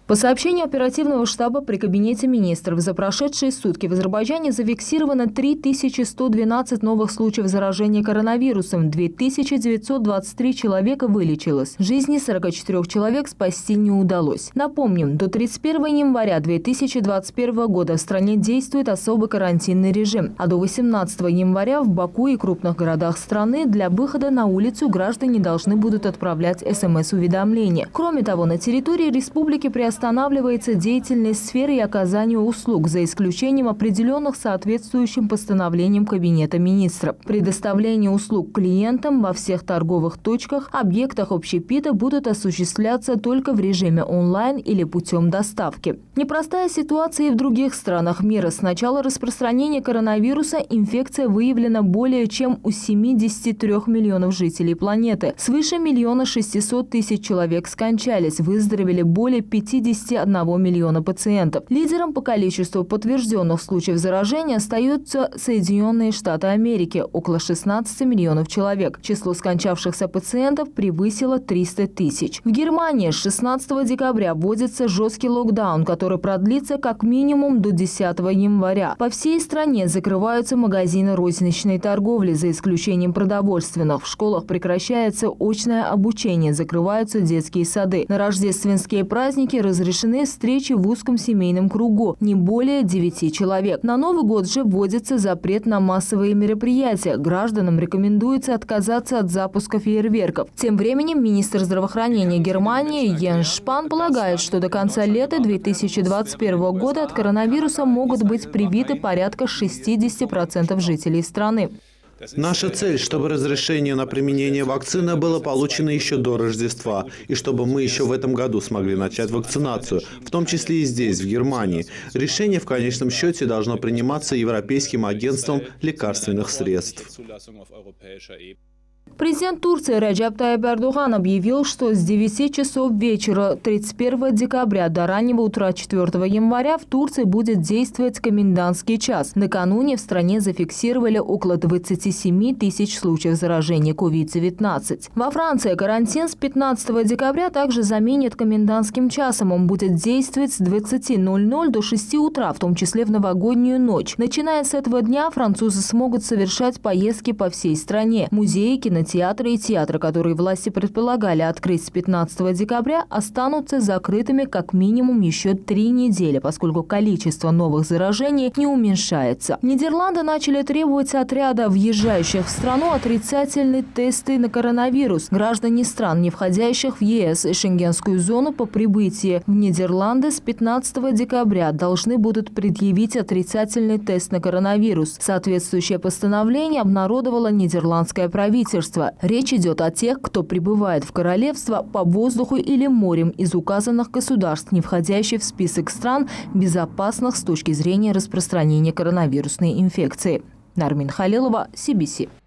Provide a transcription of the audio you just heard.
По сообщению оперативного штаба при Кабинете министров, за прошедшие сутки в Азербайджане зафиксировано 3112 новых случаев заражения коронавирусом, 2923 человека вылечилось. Жизни 44 человек спасти не удалось. Напомним, до 31 января 2021 года в стране действует особый карантинный режим, а до 18 января в Баку и крупных городах страны для выхода на улицу граждане должны будут отправлять СМС-уведомления. Кроме того, на территории республики приостанавливается деятельность сферы и оказания услуг, за исключением определенных соответствующим постановлением Кабинета министров. Предоставление услуг клиентам во всех торговых точках, объектах общепита будут осуществляться только в режиме онлайн или путем доставки. Непростая ситуация и в других странах мира. С начала распространения коронавируса инфекция выявлена более чем у 73 миллионов жителей планеты. Свыше 1 600 000 человек скончались, выздоровели более 51 миллиона пациентов. Лидером по количеству подтвержденных случаев заражения остаются Соединенные Штаты Америки – около 16 миллионов человек. Число скончавшихся пациентов превысило 300 000. В Германии с 16 декабря вводится жесткий локдаун, который продлится как минимум до 10 января. По всей стране закрываются магазины розничной торговли, за исключением продовольственных. В школах прекращается очное обучение, закрываются детские сады. На рождественские праздники разрешены встречи в узком семейном кругу, не более 9 человек. На Новый год же вводится запрет на массовые мероприятия. Гражданам рекомендуется отказаться от запуска фейерверков. Тем временем министр здравоохранения Германии Йенс Шпан полагает, что до конца лета 2021 года от коронавируса могут быть привиты порядка 60% жителей страны. Наша цель, чтобы разрешение на применение вакцины было получено еще до Рождества, и чтобы мы еще в этом году смогли начать вакцинацию, в том числе и здесь, в Германии. Решение в конечном счете должно приниматься Европейским агентством лекарственных средств. Президент Турции Реджеп Тайип Эрдоган объявил, что с 9 часов вечера 31 декабря до раннего утра 4 января в Турции будет действовать комендантский час. Накануне в стране зафиксировали около 27 000 случаев заражения COVID-19. Во Франции карантин с 15 декабря также заменит комендантским часом. Он будет действовать с 20:00 до 6 утра, в том числе в новогоднюю ночь. Начиная с этого дня французы смогут совершать поездки по всей стране. Музеи, кинотеатры и театры, которые власти предполагали открыть с 15 декабря, останутся закрытыми как минимум еще 3 недели, поскольку количество новых заражений не уменьшается. Нидерланды начали требовать от ряда въезжающих в страну отрицательные тесты на коронавирус. Граждане стран, не входящих в ЕС и Шенгенскую зону, по прибытии в Нидерланды с 15 декабря должны будут предъявить отрицательный тест на коронавирус. Соответствующее постановление обнародовало нидерландское правительство. Речь идет о тех, кто прибывает в королевство по воздуху или морем из указанных государств, не входящих в список стран, безопасных с точки зрения распространения коронавирусной инфекции. Нармин Халилова, CBC.